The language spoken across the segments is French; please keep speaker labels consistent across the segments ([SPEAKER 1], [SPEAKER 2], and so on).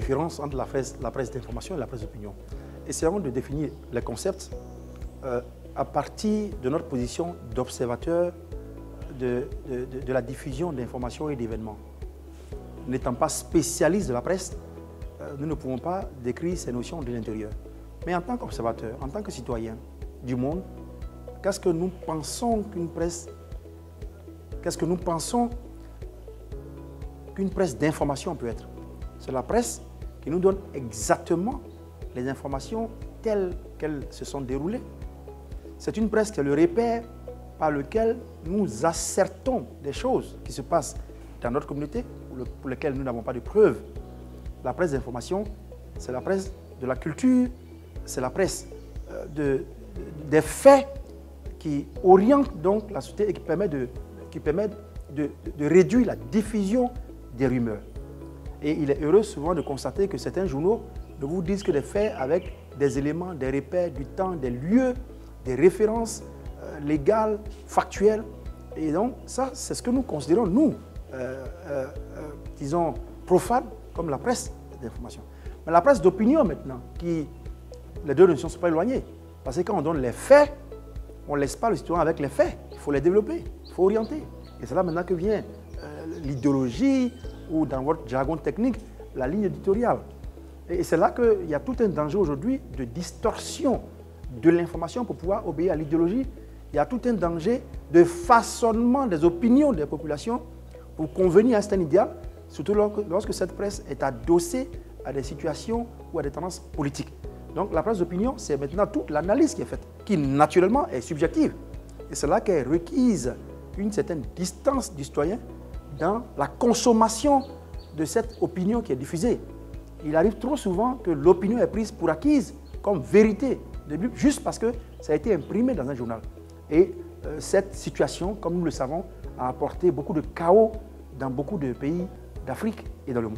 [SPEAKER 1] différence entre la presse d'information et la presse d'opinion. Essayons de définir les concepts à partir de notre position d'observateur de la diffusion d'informations et d'événements. N'étant pas spécialistes de la presse, nous ne pouvons pas décrire ces notions de l'intérieur. Mais en tant qu'observateur, en tant que citoyen du monde, qu'est-ce que nous pensons qu'une presse d'information peut être? C'est la presse qui nous donne exactement les informations telles qu'elles se sont déroulées. C'est une presse qui est le repère par lequel nous assertons des choses qui se passent dans notre communauté pour lesquelles nous n'avons pas de preuves. La presse d'information, c'est la presse de la culture, c'est la presse des faits qui orientent donc la société et qui permettent de réduire la diffusion des rumeurs. Et il est heureux souvent de constater que certains journaux ne vous disent que des faits avec des éléments, des repères, du temps, des lieux, des références légales, factuelles. Et donc ça, c'est ce que nous considérons, nous, disons, profanes, comme la presse d'information. Mais la presse d'opinion maintenant, les deux notions ne sont pas éloignées. Parce que quand on donne les faits, on ne laisse pas le citoyen avec les faits. Il faut les développer, il faut orienter. Et c'est là maintenant que vient l'idéologie ou dans votre jargon technique, la ligne éditoriale. Et c'est là qu'il y a tout un danger aujourd'hui de distorsion de l'information pour pouvoir obéir à l'idéologie. Il y a tout un danger de façonnement des opinions des populations pour convenir à un certain idéal, surtout lorsque cette presse est adossée à des situations ou à des tendances politiques. Donc la presse d'opinion, c'est maintenant toute l'analyse qui est faite, qui naturellement est subjective. Et c'est là qu'est requise une certaine distance du citoyen dans la consommation de cette opinion qui est diffusée. Il arrive trop souvent que l'opinion est prise pour acquise comme vérité, juste parce que ça a été imprimé dans un journal. Et cette situation, comme nous le savons, a apporté beaucoup de chaos dans beaucoup de pays d'Afrique et dans le monde.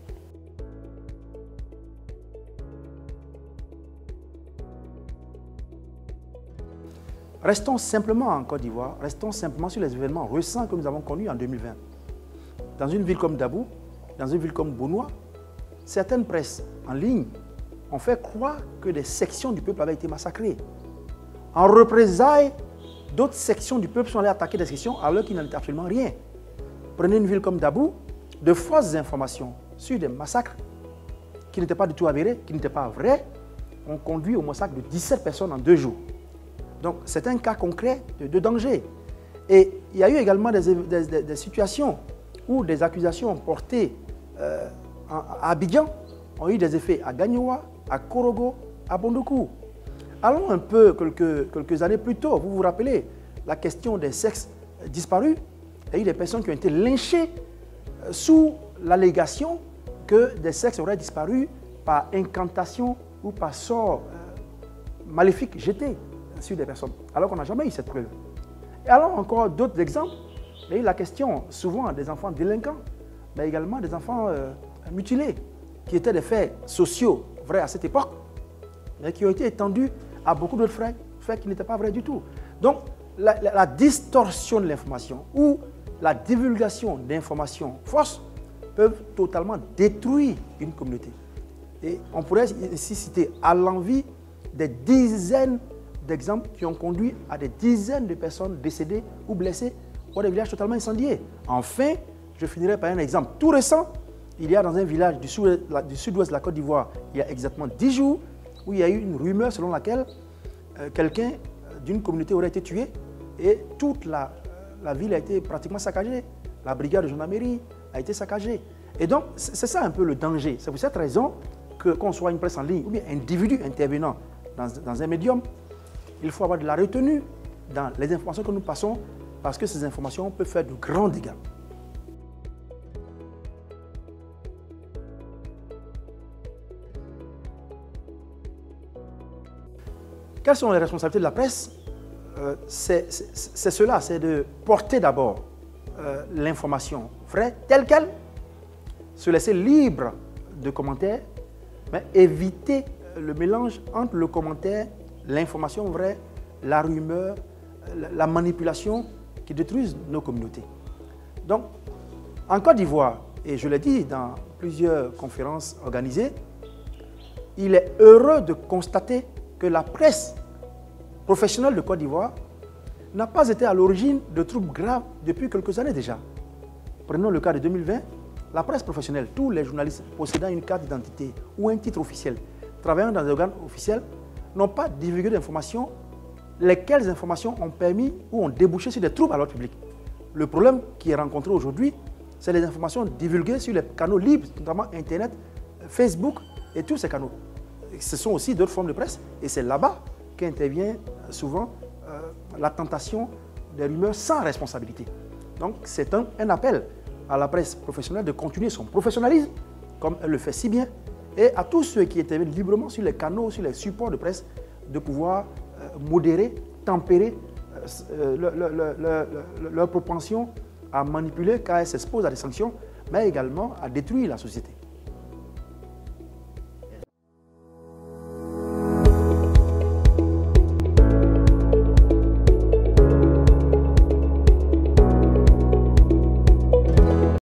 [SPEAKER 1] Restons simplement en Côte d'Ivoire, restons simplement sur les événements récents que nous avons connus en 2020. Dans une ville comme Dabou, dans une ville comme Bounoua, certaines presses en ligne ont fait croire que des sections du peuple avaient été massacrées. En représailles, d'autres sections du peuple sont allées attaquer des sections alors qu'il n'en était absolument rien. Prenez une ville comme Dabou, de fausses informations sur des massacres qui n'étaient pas du tout avérés, qui n'étaient pas vrais, ont conduit au massacre de 17 personnes en 2 jours. Donc c'est un cas concret de danger. Et il y a eu également des situations où des accusations portées à Abidjan ont eu des effets à Gagnoua, à Korogo, à Bondoukou. Allons un peu quelques années plus tôt, vous vous rappelez, la question des sexes disparus. Il y a eu des personnes qui ont été lynchées sous l'allégation que des sexes auraient disparu par incantation ou par sort maléfique jeté sur des personnes, alors qu'on n'a jamais eu cette preuve. Et alors encore d'autres exemples, il y a eu la question souvent des enfants délinquants, mais également des enfants mutilés, qui étaient des faits sociaux vrais à cette époque, mais qui ont été étendus à beaucoup d'autres faits qui n'étaient pas vrais du tout. Donc la distorsion de l'information ou la divulgation d'informations fausses peuvent totalement détruire une communauté. Et on pourrait ici citer à l'envi des dizaines d'exemples qui ont conduit à des dizaines de personnes décédées ou blessées ou des villages totalement incendiés. Enfin, je finirai par un exemple tout récent. Il y a dans un village du sud-ouest de la Côte d'Ivoire, il y a exactement 10 jours, où il y a eu une rumeur selon laquelle quelqu'un d'une communauté aurait été tué et toute la ville a été pratiquement saccagée. La brigade de gendarmerie a été saccagée. Et donc, c'est ça un peu le danger. C'est pour cette raison qu'on soit une presse en ligne ou bien individu intervenant dans un médium, il faut avoir de la retenue dans les informations que nous passons parce que ces informations peuvent faire de grands dégâts. Quelles sont les responsabilités de la presse? C'est cela, c'est de porter d'abord l'information vraie, telle qu'elle, se laisser libre de commentaires, mais éviter le mélange entre le commentaire, l'information vraie, la rumeur, la manipulation qui détruisent nos communautés. Donc, en Côte d'Ivoire, et je l'ai dit dans plusieurs conférences organisées, il est heureux de constater que la presse professionnelle de Côte d'Ivoire n'a pas été à l'origine de troubles graves depuis quelques années déjà. Prenons le cas de 2020, la presse professionnelle, tous les journalistes possédant une carte d'identité ou un titre officiel, travaillant dans des organes officiels, n'ont pas divulgué d'informations, lesquelles informations ont permis ou ont débouché sur des troubles à l'ordre public. Le problème qui est rencontré aujourd'hui, c'est les informations divulguées sur les canaux libres, notamment Internet, Facebook et tous ces canaux. Ce sont aussi d'autres formes de presse et c'est là-bas qu'intervient souvent la tentation des rumeurs sans responsabilité. Donc c'est un appel à la presse professionnelle de continuer son professionnalisme, comme elle le fait si bien, et à tous ceux qui interviennent librement sur les canaux, sur les supports de presse, de pouvoir modérer, tempérer leur propension à manipuler car elles s'exposent à des sanctions, mais également à détruire la société.